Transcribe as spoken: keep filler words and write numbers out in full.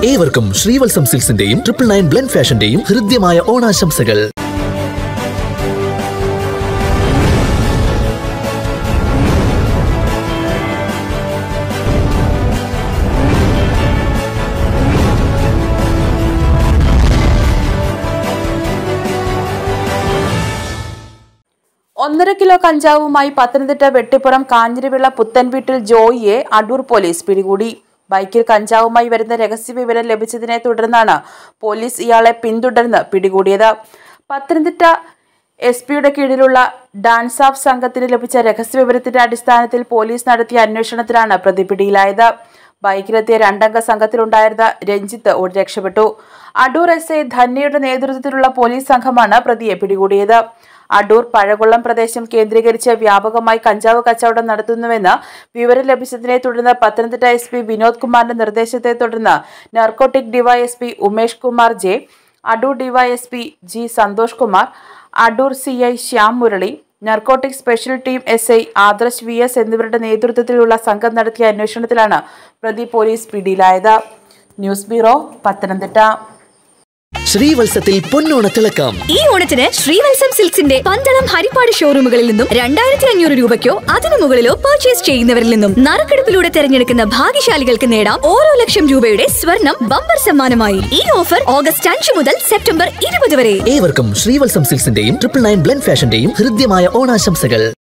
ഏവർക്കും ശ്രീവത്സം സിൽക്സിന്റെയും triple nine blend ഫാഷന്റെയും ഹൃദ്യമായ ഓണാശംസകൾ. ഒന്നര കിലോ കഞ്ചാവുമായി പത്തനംതിട്ട വെട്ടിപ്പുറം കാഞ്ഞിരവിള പുത്തൻവീട്ടിൽ ജോയിയെ അടൂർ പോലീസ് പിടികൂടി. ബൈക്കിൽ കഞ്ചാവുമായി വരുന്ന രഹസ്യവിവരം ലഭിച്ചതിനെ തുടർന്നാണ് പോലീസ് ഇയാളെ പിന്തുടർന്ന് പിടികൂടിയത്. പത്തനംതിട്ട എസ് പിയുടെ കീഴിലുള്ള ഡാൻസ് ഓഫ് സംഘത്തിന് ലഭിച്ച രഹസ്യവിവരത്തിന്റെ അടിസ്ഥാനത്തിൽ പോലീസ് നടത്തിയ അന്വേഷണത്തിലാണ് പ്രതി പിടിയിലായത്. ബൈക്കിലെത്തിയ രണ്ടംഗ സംഘത്തിലുണ്ടായിരുന്ന രഞ്ജിത്ത് ഓടി രക്ഷപ്പെട്ടു. അടൂർ എസ് ഐ ധന്യയുടെ നേതൃത്വത്തിലുള്ള പോലീസ് സംഘമാണ് പ്രതിയെ പിടികൂടിയത്. അടൂർ പഴകുളം പ്രദേശം കേന്ദ്രീകരിച്ച് വ്യാപകമായി കഞ്ചാവ് കച്ചവടം നടത്തുന്നുവെന്ന് വിവരം ലഭിച്ചതിനെ തുടർന്ന് പത്തനംതിട്ട എസ് പി വിനോദ് കുമാറിന്റെ നിർദ്ദേശത്തെ തുടർന്ന് narcotic DYSP Umesh Kumar J, Adoor DYSP G Santhosh Kumar, Adoor C I Shyam Murali, narcotic special team S I Adarsh V S എന്നിവരുടെ നേതൃത്വത്തിലുള്ള സംഘം നടത്തിയ അന്വേഷണത്തിലാണ് പ്രതി പോലീസ് പിടിയിലായത്. News bureau, Pathanamthitta. ശ്രീവത്സത്തിൽ പൊന്നോണ തിളക്കം. ഈ ഓണത്തിന് ശ്രീവത്സം സിൽക്സിന്റെ പന്തളം ഹരിപ്പാട് ഷോറൂമുകളിൽ നിന്നും രണ്ടായിരത്തി അഞ്ഞൂറ് രൂപയ്ക്കോ അതിനു മുകളിലോ പർച്ചേസ് ചെയ്യുന്നവരിൽ നിന്നും നറുക്കെടുപ്പിലൂടെ തെരഞ്ഞെടുക്കുന്ന ഭാഗ്യശാലികൾക്ക് നേടാം ഓരോ ലക്ഷം രൂപയുടെ സ്വർണം ബമ്പർ സമ്മാനമായി. ഈ ഓഫർ ഓഗസ്റ്റ് അഞ്ച് മുതൽ സെപ്റ്റംബർ ഇരുപത് വരെ. ഏവർക്കും ശ്രീവത്സം സിൽക്സിന്റെയും ട്രിപ്പിൾ നയൻ ബ്ലെൻഡ് ഫാഷന്റെയും ഹൃദ്യമായ ഓണാശംസകൾ.